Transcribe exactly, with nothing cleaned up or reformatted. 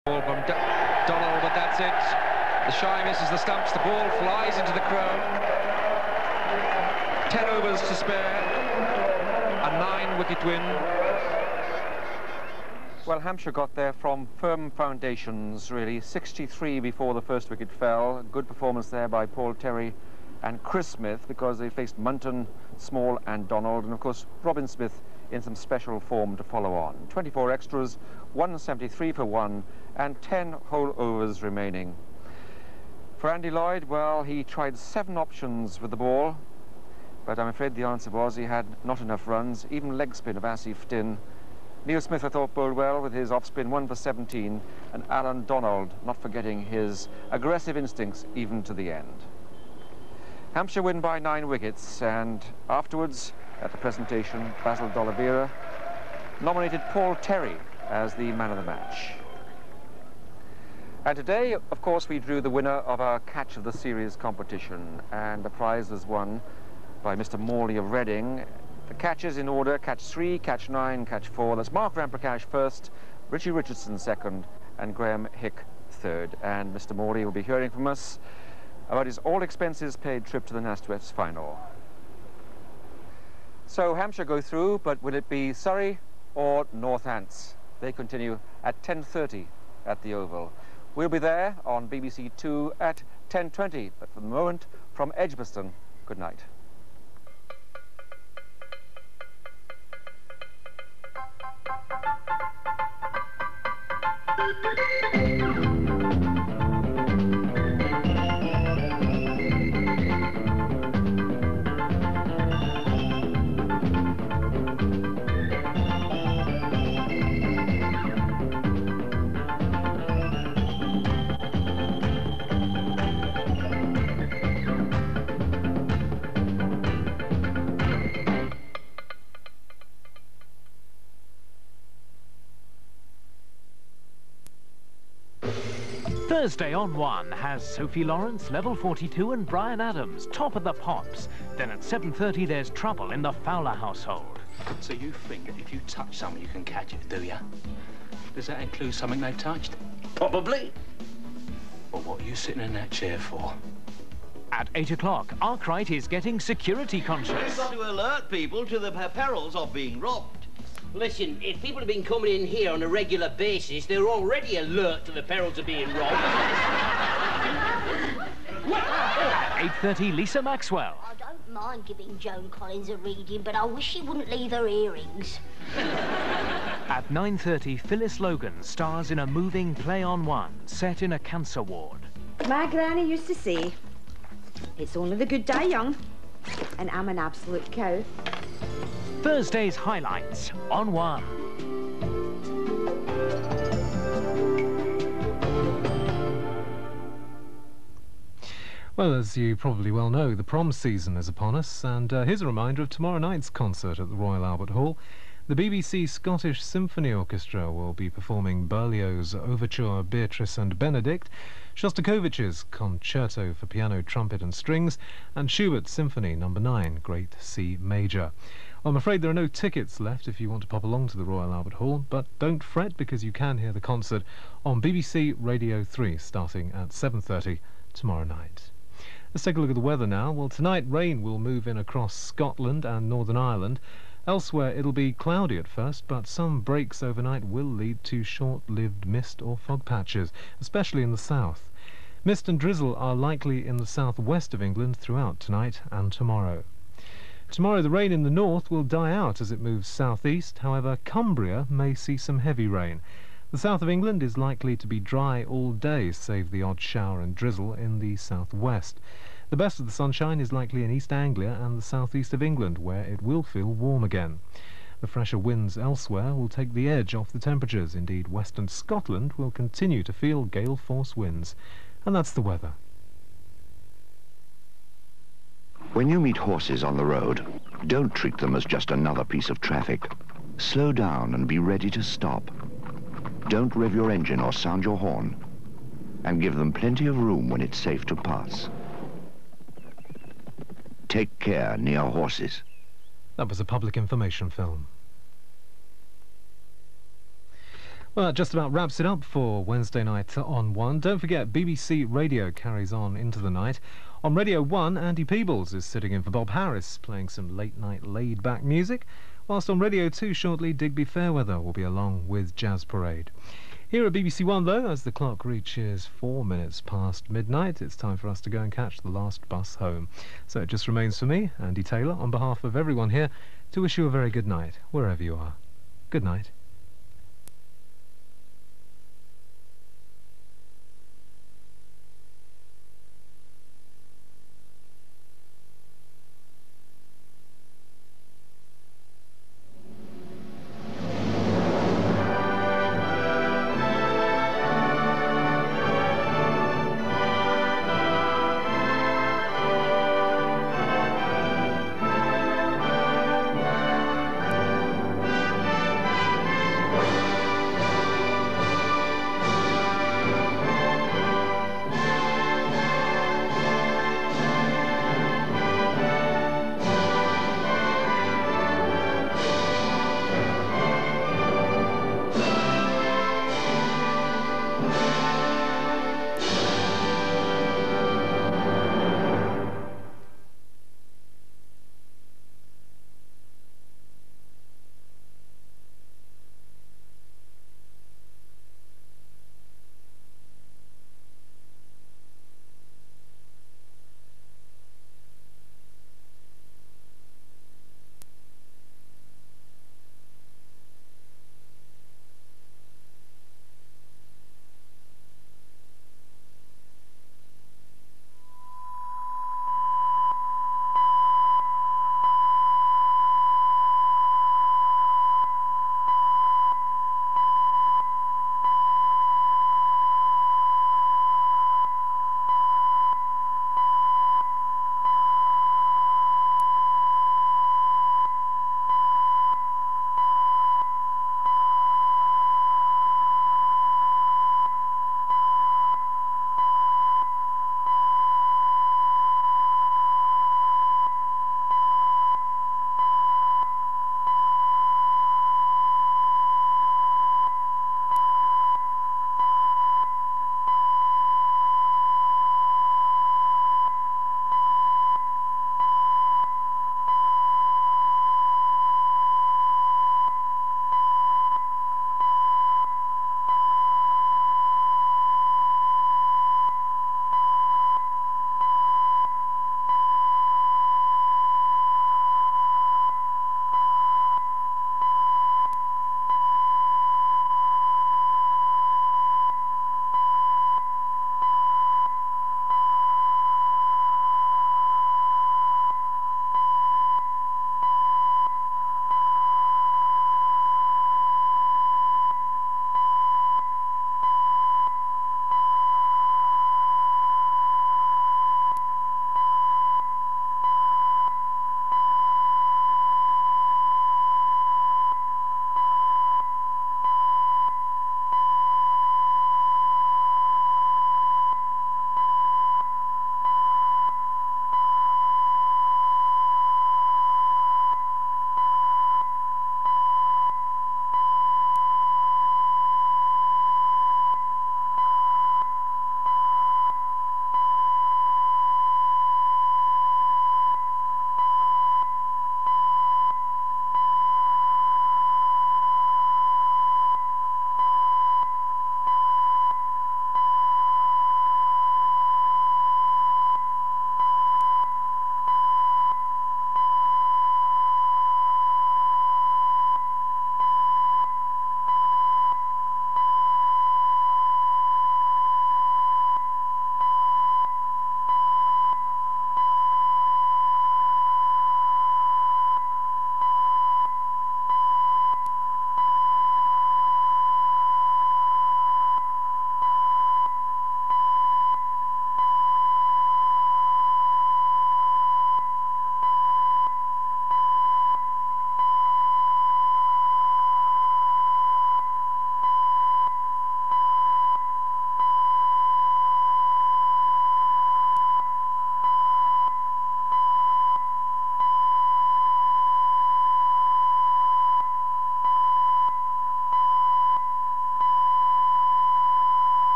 Ball from D Donald, but that's it. The shy misses the stumps. The ball flies into the crowd. Ten overs to spare. A nine-wicket win. Well, Hampshire got there from firm foundations, really. sixty-three before the first wicket fell. Good performance there by Paul Terry and Chris Smith, because they faced Munton, Small and Donald, and of course Robin Smith in some special form to follow on. twenty-four extras, one seventy-three for one, and ten whole overs remaining. For Andy Lloyd, well, he tried seven options with the ball, but I'm afraid the answer was he had not enough runs. Even leg spin of Asif Din. Neil Smith, I thought, bowled well with his off-spin, one for seventeen, and Alan Donald not forgetting his aggressive instincts even to the end. Hampshire win by nine wickets, and afterwards, at the presentation, Basil D'Oliveira nominated Paul Terry as the man of the match. And today, of course, we drew the winner of our Catch of the Series competition, and the prize was won by Mister Morley of Reading. The catches in order: catch three, catch nine, catch four. That's Mark Ramprakash first, Richie Richardson second, and Graham Hick third. And Mister Morley will be hearing from us about his all-expenses-paid trip to the Nastwefts final. So Hampshire go through, but will it be Surrey or Northants? They continue at ten thirty at the Oval. We'll be there on B B C two at ten twenty, but for the moment, from Edgbaston, good night. Thursday on one has Sophie Lawrence, level forty-two, and Brian Adams, top of the pops. Then at seven thirty there's trouble in the Fowler household. So you think that if you touch something you can catch it, do you? Does that include something they've touched? Probably. Well, what are you sitting in that chair for? At eight o'clock, Arkwright is getting security conscious. We've got to alert people to the perils of being robbed. Listen, if people have been coming in here on a regular basis, they're already alert to the perils of being robbed. At eight thirty, Lisa Maxwell. I don't mind giving Joan Collins a reading, but I wish she wouldn't leave her earrings. At nine thirty, Phyllis Logan stars in a moving play on one set in a cancer ward. My granny used to say, it's only the good die young, and I'm an absolute cow. Thursday's highlights on one. Well, as you probably well know, the Proms season is upon us, and uh, here's a reminder of tomorrow night's concert at the Royal Albert Hall. The B B C Scottish Symphony Orchestra will be performing Berlioz's Overture Beatrice and Benedict, Shostakovich's Concerto for Piano, Trumpet and Strings, and Schubert's Symphony number nine, Great C Major. I'm afraid there are no tickets left if you want to pop along to the Royal Albert Hall, but don't fret, because you can hear the concert on B B C Radio three starting at seven thirty tomorrow night. Let's take a look at the weather now. Well, tonight rain will move in across Scotland and Northern Ireland. Elsewhere it'll be cloudy at first, but some breaks overnight will lead to short-lived mist or fog patches, especially in the south. Mist and drizzle are likely in the southwest of England throughout tonight and tomorrow. Tomorrow the rain in the north will die out as it moves southeast. However, Cumbria may see some heavy rain. The south of England is likely to be dry all day, save the odd shower and drizzle in the southwest. The best of the sunshine is likely in East Anglia and the southeast of England, where it will feel warm again. The fresher winds elsewhere will take the edge off the temperatures. Indeed, western Scotland will continue to feel gale-force winds. And that's the weather. When you meet horses on the road, don't treat them as just another piece of traffic. Slow down and be ready to stop. Don't rev your engine or sound your horn. And give them plenty of room when it's safe to pass. Take care near horses. That was a public information film. Well, that just about wraps it up for Wednesday night on One. Don't forget, B B C Radio carries on into the night. On Radio one, Andy Peebles is sitting in for Bob Harris, playing some late-night laid-back music, whilst on Radio two shortly, Digby Fairweather will be along with Jazz Parade. Here at B B C one, though, as the clock reaches four minutes past midnight, it's time for us to go and catch the last bus home. So it just remains for me, Andy Taylor, on behalf of everyone here, to wish you a very good night, wherever you are. Good night.